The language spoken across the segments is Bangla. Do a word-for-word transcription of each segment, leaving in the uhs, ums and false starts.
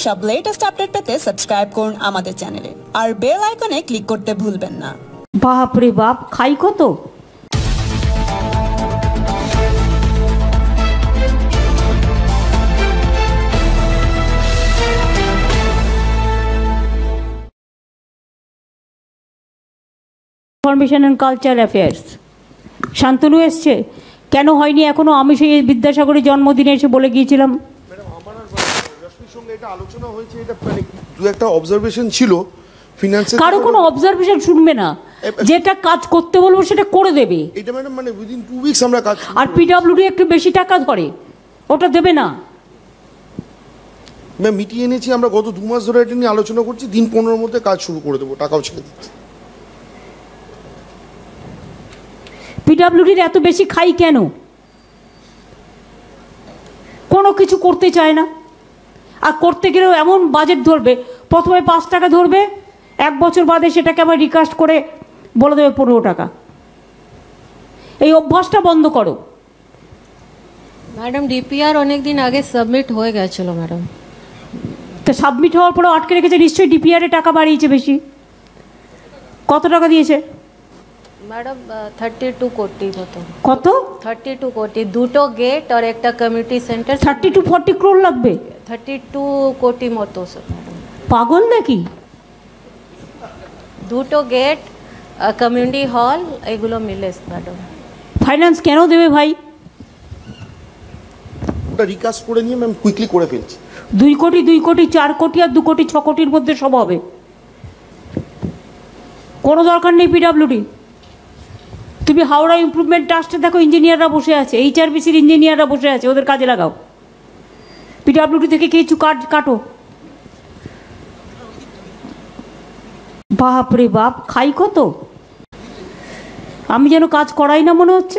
সব লেটেস্ট আপডেট পেতে সাবস্ক্রাইব করুন আমাদের চ্যানেলে আর বেল আইকনে ক্লিক করতে ভুলবেন না। বাপ রে বাপ, খাই কত? Information and culture affairs Shantanu এসছে, কেন হয়নি এখনো? আমি সেই বিদ্যাসাগরের জন্মদিনে এসে বলে গিয়েছিলাম। আলোচনা হয়েছে, এটা মানে দু একটা অবজারভেশন ছিল। ফিনান্সের কারো কোনো অবজারভেশন শুনবে না, যেটা কাজ করতে বলবো সেটা করে দেবে। এটা ম্যাডাম মানে উইদিন টু উইকস আমরা কাজ। আর পিডব্লিউডি একটু বেশি টাকা ধরে, ওটা দেবে না। ম্যাম মিটিয়ে এনেছি আমরা, গত দু মাস ধরে এটা নিয়ে আলোচনা করছি, দিন পনেরোর মধ্যে কাজ শুরু করে দেবো, টাকাও ছেড়ে দিচ্ছি। পিডব্লিউডির এত বেশি খাই কেন? কোনো কিছু করতে চায় না, আর করতে গেলেও এমন বাজেট ধরবে, প্রথমে পাঁচ টাকা ধরবে, এক বছর বাদে সেটাকে আবার রিকাস্ট করে বলে দেবে পনেরো টাকা। এই অভ্যাসটা বন্ধ করো। ম্যাডাম ডিপিআর অনেক দিন আগে সাবমিট হয়ে গেছিল ম্যাডাম। তো সাবমিট হওয়ার পরে আটকে রেখেছে, নিশ্চয়ই ডিপিআরে টাকা বাড়িয়েছে বেশি। কত টাকা দিয়েছে ম্যাডাম? থার্টি টু কোটি মতো। কত? থার্টি টু কোটি, দুটো গেট আর একটা community centre. Thirty two forty crore লাগবে? থার্টি টু কোটি মতো ম্যাডাম। পাগল নাকি? দুটো গেট, কমিউনিটি হল, এগুলো মিলে ম্যাডাম। ফাইন্যান্স কেন দেবে ভাই? ওটা রিকাস্ট করে নিয়ে ম্যাম কুইকলি করে ফেলছি। দুই কোটি দুই কোটি চার কোটি আর দু কোটি ছ কোটির মধ্যে সব হবে, কোনো দরকার নেই পিডব্লিউডি। তুমি হাওড়া ইমপ্রুভমেন্ট ট্রাস্টে দেখো, ইঞ্জিনিয়াররা বসে আছে, এইচআরবিসির ইঞ্জিনিয়াররা বসে আছে, ওদের কাজে লাগাও। পিডব্লিউডি থেকে কিছু কাট কাটো। বাপ রে বাপ, খাই কত? আমি যেন কাজ করাই না মনে হচ্ছে।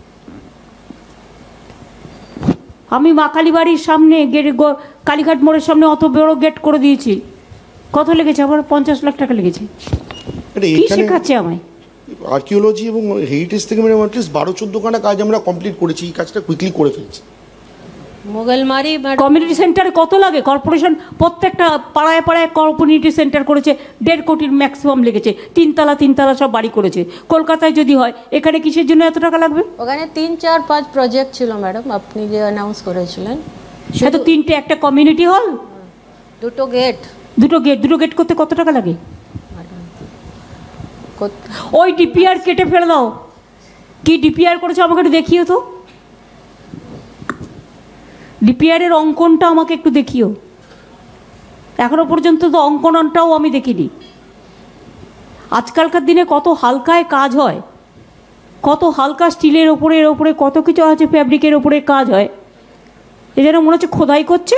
আমি মা কালী বাড়ির সামনে গেট, কালীঘাট মোড়ের সামনে অত বড় গেট করে দিয়েছি। কত লেগেছে? আমার পঞ্চাশ লাখ টাকা লেগেছে। কি শেখাচ্ছে আমায়? আর্কিওলজি এবং হেরিটেজ থেকে ম্যাডাম অ্যাটলিস্ট বারো চোদ্দো খানা কাজ আমরা কমপ্লিট করেছি, এই কাজটা কুইকলি করে ফেলছি। মোগলমারি কমিউনিটি সেন্টারে কত লাগে? কর্পোরেশন প্রত্যেকটা পাড়ায় পাড়ায় কমিউনিটি সেন্টার করেছে, দেড় কোটির ম্যাক্সিমাম লেগেছে। তিনতলা তিনতলা সব বাড়ি করেছে। কলকাতায় যদি হয়, এখানে কিসের জন্য এত টাকা লাগবে? ওখানে তিন চার পাঁচ প্রজেক্ট ছিল ম্যাডাম, আপনি যে অ্যানাউন্স করেছিলেন। সে তো তিনটে, একটা কমিউনিটি হল, দুটো গেট। দুটো গেট দুটো গেট করতে কত টাকা লাগে? ওই ডিপিআর কেটে ফেলে দাও। কি ডিপিআর করেছে আমাকে একটু দেখিও তো। ডিপিআরের অঙ্কনটা আমাকে একটু দেখিও। এখনো পর্যন্ত তো অঙ্কনটাও আমি দেখিনি। আজকালকার দিনে কত হালকায় কাজ হয়, কত হালকা স্টিলের ওপরে, এর ওপরে কত কিছু আছে, ফ্যাব্রিকের ওপরে কাজ হয়। এ যেন মনে হচ্ছে খোদাই করছে।